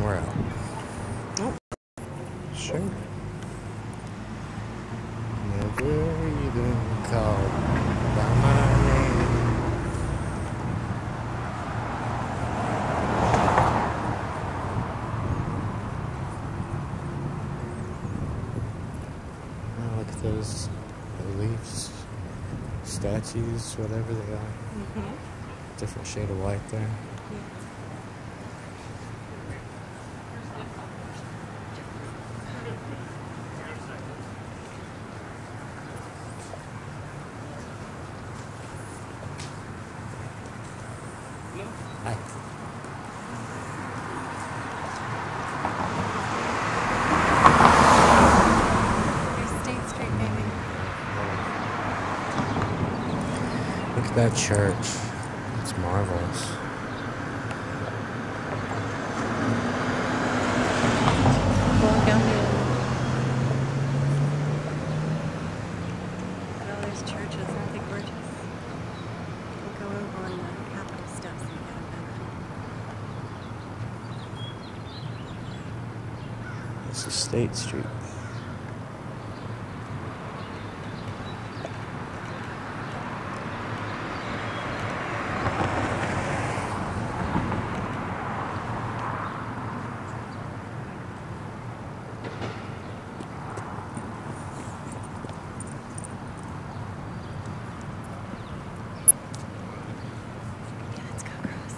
we're out. Oh. Sure. Never even called by my name. Oh, look at those reliefs, statues, whatever they are. Different shade of white there. Hi. State Street, baby. Look at that church. It's marvelous. Walk down here. Look at all those churches. Aren't they gorgeous? We'll go over on the Capitol steps and get a better. This is State Street. Yeah, let's go across.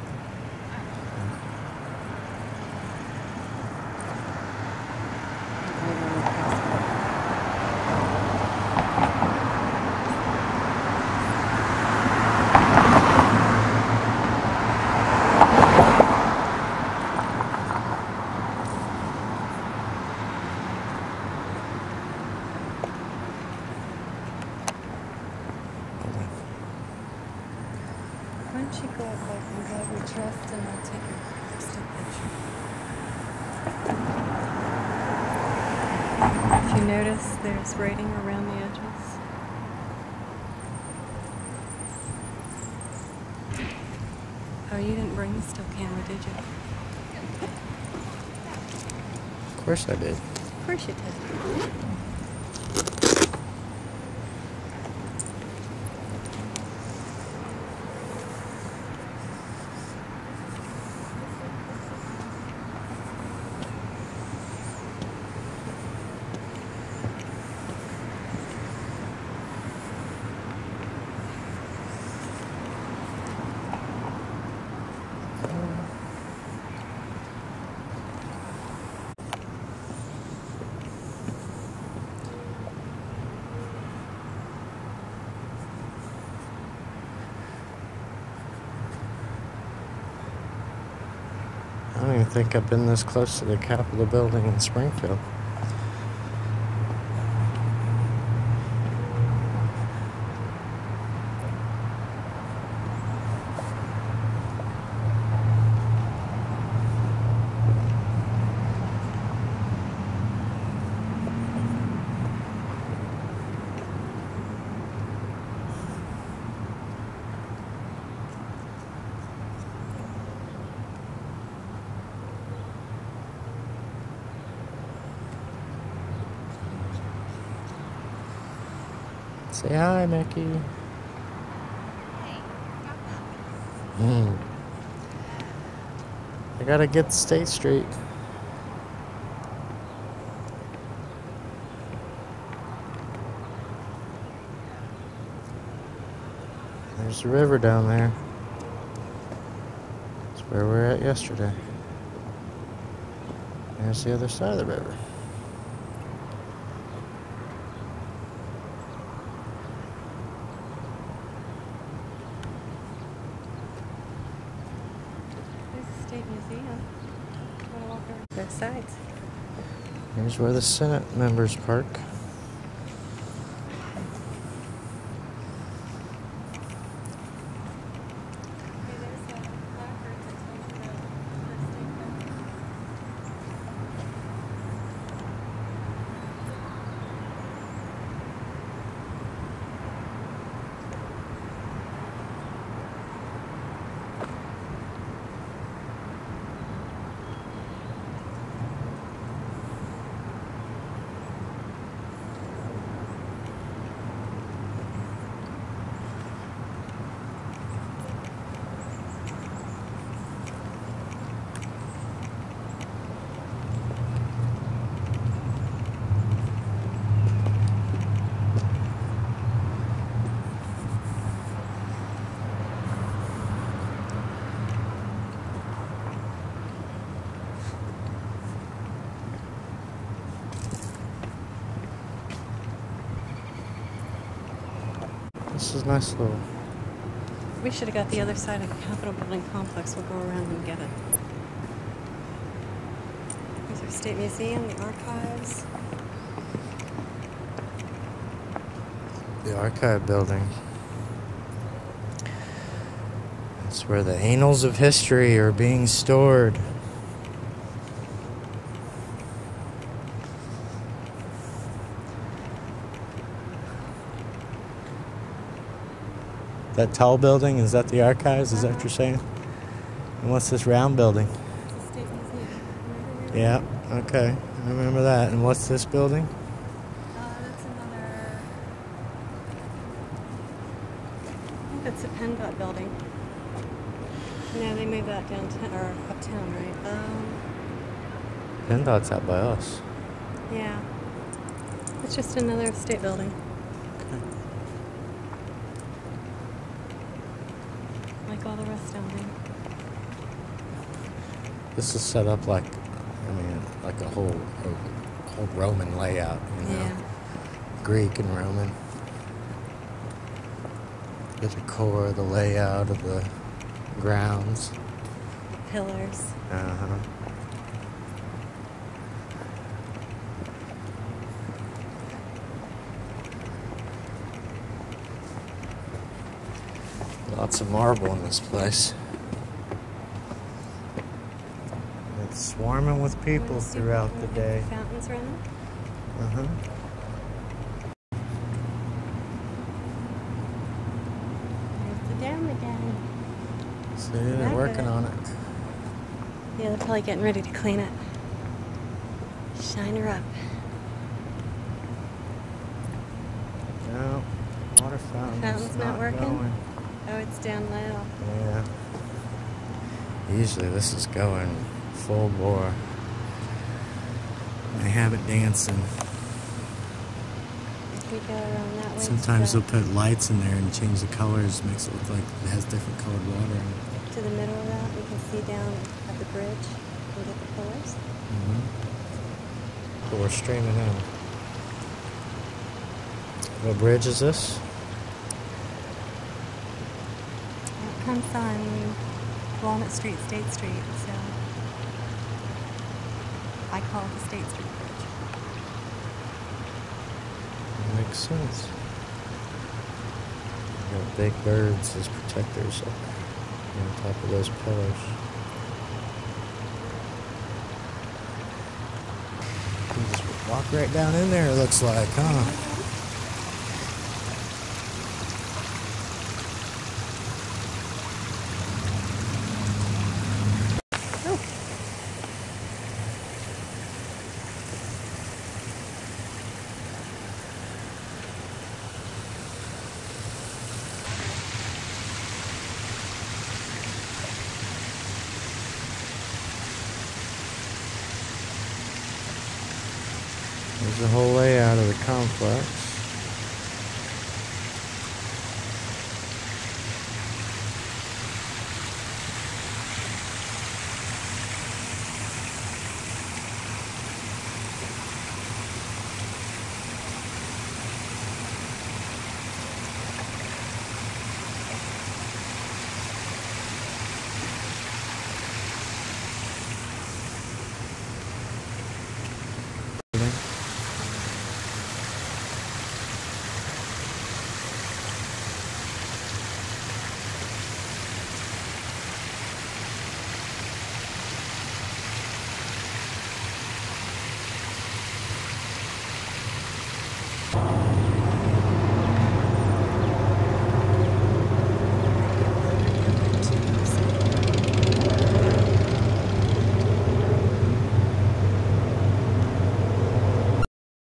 Why don't you go up like and grab your chest and I'll take a still picture. If you notice, there's writing around the edges. Oh, you didn't bring the still camera, did you? Of course I did. Of course you did. I don't even think I've been this close to the Capitol building in Springfield. Say hi, Mickey. I gotta get to State Street. There's the river down there. That's where we were at yesterday. There's the other side of the river. State Museum. I'm gonna walk over both sides. Here's where the Senate members park. This is a nice little. We should have got the other side of the Capitol building complex. We'll go around and get it. There's our State Museum, the archives. The archive building. It's where the annals of history are being stored. That tall building, is that the archives? Is that what you're saying? And what's this round building? It's the State Museum. Yeah, okay. I remember that. And what's this building? That's another... I think that's the PennDOT building. No, they moved that downtown, or uptown, right? PennDOT's out by us. Yeah. It's just another state building. Okay. Like all the rest down there. This is set up like, like a whole Roman layout, you know? Yeah. Greek and Roman. The decor, the layout of the grounds. Pillars. Uh-huh. Lots of marble in this place. It's swarming with people throughout the day. Fountains running. Uh-huh. There's the dam again. See, they're working on it. Yeah, they're probably getting ready to clean it. Shine her up. No, water fountain's Fountain's not working? going. Oh, it's down low. Yeah. Usually this is going full bore. They have it dancing. If we go around that way. Sometimes they'll put lights in there and change the colors, makes it look like it has different colored water in it. To the middle of that, we can see down at the bridge and get the pillars. So we're streaming in. What bridge is this? It comes on Walnut Street, State Street, so I call it the State Street Bridge. Makes sense. Got big birds as protectors up on top of those pillars. You can just walk right down in there, it looks like, huh? There's the whole layout of the complex.